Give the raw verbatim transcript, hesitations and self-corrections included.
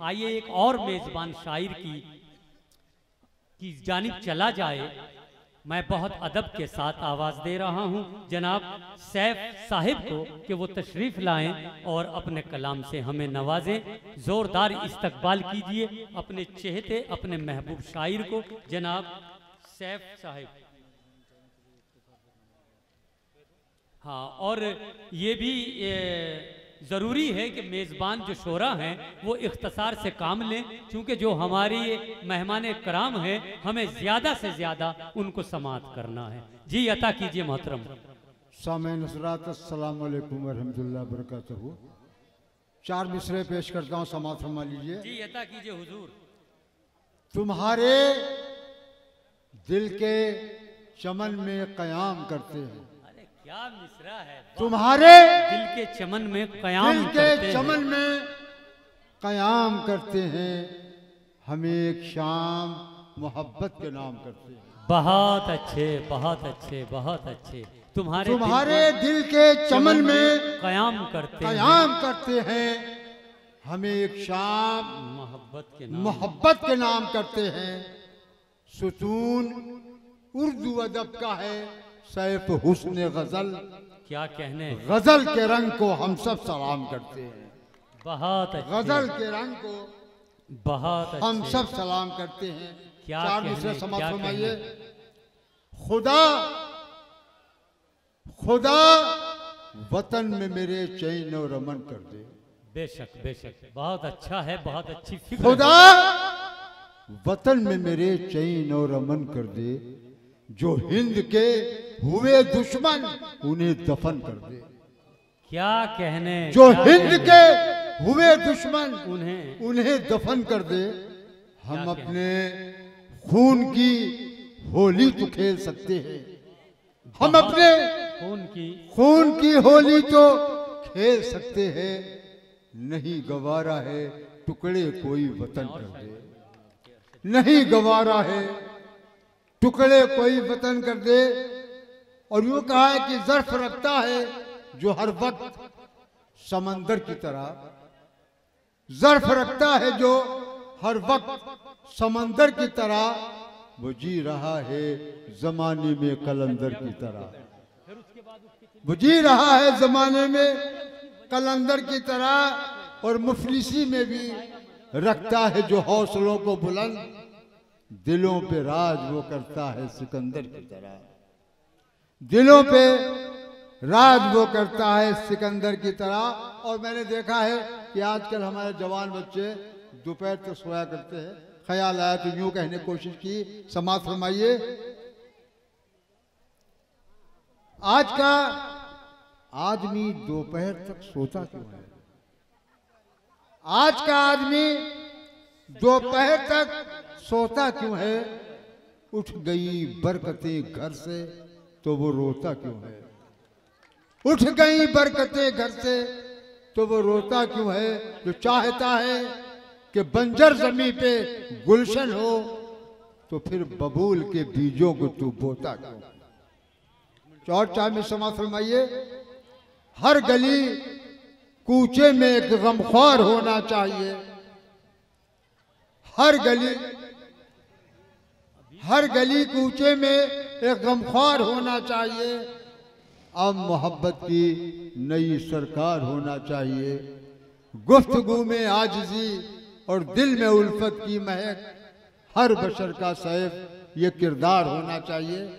आइए एक और मेजबान शायर की की जानिब चला जाए। मैं बहुत अदब के साथ आवाज दे रहा हूं जनाब सैफ साहिब को कि वो तशरीफ लाएं और अपने कलाम से हमें नवाजें। जोरदार इस्तकबाल कीजिए अपने चहेते अपने महबूब शायर को जनाब सैफ साहिब। हाँ, और ये भी ये ज़रूरी है कि मेज़बान जो शोरा हैं वो इख्तसार से काम लें, क्योंकि जो हमारी मेहमान कराम हैं हमें ज़्यादा से ज़्यादा उनको समाअत करना है। जी अता कीजिए मोहतरम। सामईन हज़रात अस्सलाम वालेकुम व रहमतुल्लाहि व बरकातहू। चार मिसरे पेश करता हूँ, समाअत फरमा लीजिए। जी अता कीजिए हुजूर। तुम्हारे दिल के चमन में कयाम करते हैं। अरे क्या मिसरा है। तुम्हारे दिल के चमन में कयाम दिल के चमन में कयाम करते हैं, हमें एक शाम मोहब्बत के नाम करते हैं। बहुत अच्छे बहुत अच्छे बहुत अच्छे। तुम्हारे तुम्हारे दिल के चमन में कयाम करते कयाम करते हैं, हमें एक शाम मोहब्बत के नाम मोहब्बत के नाम करते हैं। सुतून उर्दू अदब का है, सैफ हुस्न गजल। क्या कहने, गजल के रंग को हम सब सलाम करते हैं। बहुत अच्छे, गजल के रंग को बहुत अच्छे, हम सब सलाम करते हैं। क्या चार कहने, दूसरे समाज क्या फरमाइए। खुदा खुदा वतन में मेरे चैन और अमन कर दे। बेशक बेशक, बहुत अच्छा है, बहुत अच्छी फिक्र। खुदा वतन में मेरे चैन और अमन कर दे, जो हिंद के हुए दुश्मन उन्हें दफन कर दे। क्या कहने, जो क्या हिंद कहने? के हुए दुश्मन उन्हें उन्हें दफन कर दे। हम अपने खून की होली तो खेल सकते हैं, हम अपने खून की खून की होली तो खेल सकते हैं। नहीं गवारा है टुकड़े कोई वतन कर दे, नहीं गवारा है टुकड़े कोई वतन कर दे। और यूं कहा है कि ज़र्फ रखता है जो हर वक्त समंदर की तरह, ज़र्फ रखता है जो हर वक्त समंदर की तरह, वो जी रहा है जमाने में कलंदर की तरह। वो जी रहा है जमाने में कलंदर की तरह, और मुफलिसी में भी रखता है जो हौसलों को बुलंद, दिलों पे राज वो करता है सिकंदर की तरह। दिलों पे राज वो करता है सिकंदर की तरह। और मैंने देखा है कि आजकल हमारे जवान बच्चे दोपहर तक सोया करते हैं। ख्याल आया तो यूं कहने की कोशिश की। समाअत फरमाइए। आज का आदमी दोपहर तक सोता क्यों है? आज का आदमी दोपहर तक सोता क्यों है? उठ गई बरकतें घर से तो वो रोता क्यों है? उठ गई बरकतें घर से तो वो रोता क्यों है? जो चाहता है कि बंजर जमीन पे गुलशन हो, तो फिर बबूल के बीजों को तू बोता क्यों? चौर चाय में समाअत फरमाइए। हर गली कूचे में एक गमख्वार होना चाहिए। हर गली हर गली कूचे में एक गमख्वार होना चाहिए। अब मोहब्बत की नई सरकार होना चाहिए। गुफ्तगू में आजिज़ी और दिल में उल्फत की महक, हर बशर का सैफ ये किरदार होना चाहिए।